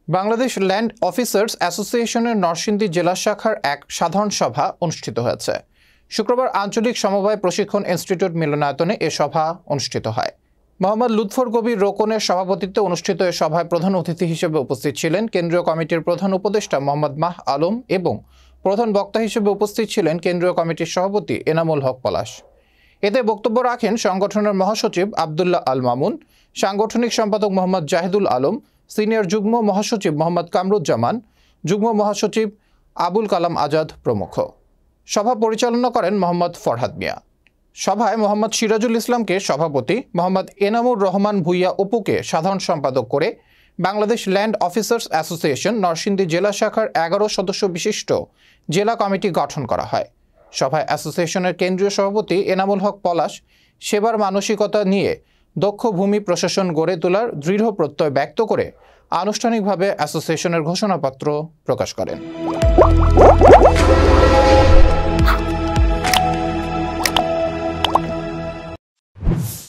Bangladesh land officers অ্যাসোসিয়েশনের নরসিংদী জেলা শাখার এক সাধারণ সভা অনুষ্ঠিত হয়েছে। শুক্রবার আঞ্চলিক সমবায় প্রশিক্ষণ ইনস্টিটিউট মিলনায়তনে এ সভা অনুষ্ঠিত হয়। মোহাম্মদ লুৎফর কবির রোকনের সভাপতিত্বে অনুষ্ঠিত এ সভায় প্রধান অতিথি হিসেবে উপস্থিত ছিলেন কেন্দ্রীয় কমিটির প্রধান উপদেষ্টা মোহাম্মদ মাহ আলম এবং প্রধান বক্তা হিসেবে উপস্থিত ছিলেন কেন্দ্রীয় কমিটির সভাপতি এনামুল হক পলাশ। এতে বক্তব্য রাখেন সংগঠনের মহাসচিব আবদুল্লাহ আল মামুন, সাংগঠনিক সম্পাদক মোহাম্মদ জাহিদুল আলম, সিনিয়র যুগ্ম মহাসচিব মোহাম্মদ কামরুজ্জামান, যুগ্ম মহাসচিব আবুল কালাম আজাদ প্রমুখ। সভা পরিচালনা করেন মোহাম্মদ ফরহাদ মিয়া। সভায় মোহাম্মদ সিরাজুল ইসলামকে সভাপতি, মোহাম্মদ এনামুর রহমান ভুইয়া অপুকে সাধারণ সম্পাদক করে Bangladesh land officers association Narsingdi জেলা শাখার 11 সদস্য বিশিষ্ট জেলা কমিটি গঠন করা হয়। সভায় অ্যাসোসিয়েশনের কেন্দ্রীয় সভাপতি এনামুল হক পলাশ সেবার মানসিকতা নিয়ে দক্ষ ভূমি প্রশাসন গড়ে তোলার দৃঢ় প্রত্যয় ব্যক্ত করে আনুষ্ঠানিকভাবে অ্যাসোসিয়েশনের ঘোষণাপত্র প্রকাশ করেন।